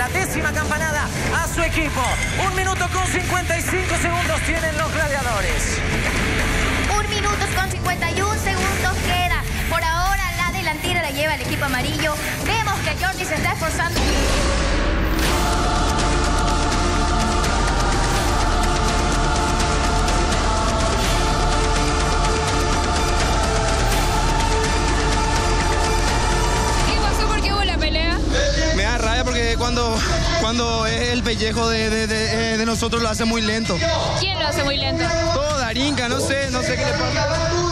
la 10ª campanada a su equipo. 1 minuto con 55 segundos tienen los gladiadores. 1 minuto con 51 segundos queda. Por ahora la delantera la lleva el equipo amarillo. Vemos que Jordi se está esforzando. Porque cuando es el pellejo de nosotros lo hace muy lento. ¿Quién lo hace muy lento? Todo Darinka, no sé qué le pasa.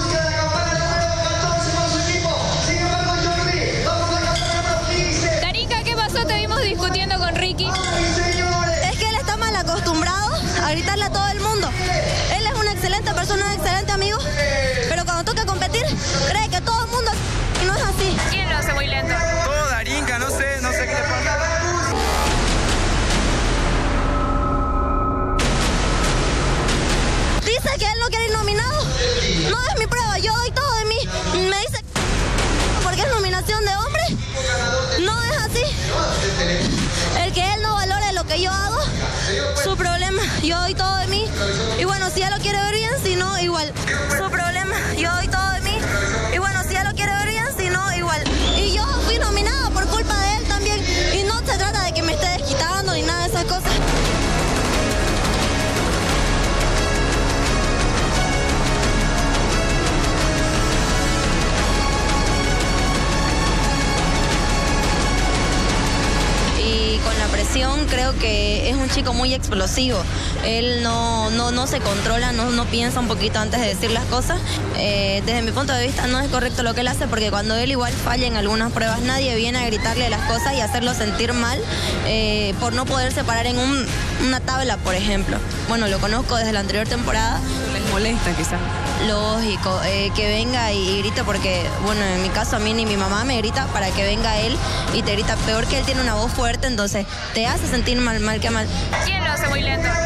Darinka, ¿qué pasó? Te vimos discutiendo con Ricky. Es que él está mal acostumbrado a gritarle a todo el mundo. Él es una excelente persona, un excelente amigo, pero cuando toca competir, cree que todo el mundo y no es así. ¿Quién lo hace muy lento? Todo Darinka, no sé qué le pasa. Dice que él no quiere ir nominado. No es mi prueba, yo doy todo de mí. Me dice porque es nominación de hombre. No es así. El que él no valore lo que yo hago, su problema. Yo doy todo de mí. Y bueno, si él lo quiere ver bien, si no, igual. Su problema. Yo doy todo de mí. Y bueno, si él lo quiere ver bien, si no, igual. Y yo fui nominada por culpa de él también. Y no se trata de que me esté desquitando ni nada de esas cosas. Creo que es un chico muy explosivo. Él no se controla, no piensa un poquito antes de decir las cosas. Desde mi punto de vista no es correcto lo que él hace, porque cuando él igual falla en algunas pruebas, nadie viene a gritarle las cosas y hacerlo sentir mal por no poderse parar en una tabla, por ejemplo. Bueno, lo conozco desde la anterior temporada. ¿Les molesta quizás? Lógico, que venga y grite, porque, bueno, en mi caso a mí ni mi mamá me grita para que venga él y te grita peor que él tiene una voz fuerte, entonces te hace sentir mal que mal. ¿Quién lo hace muy lento?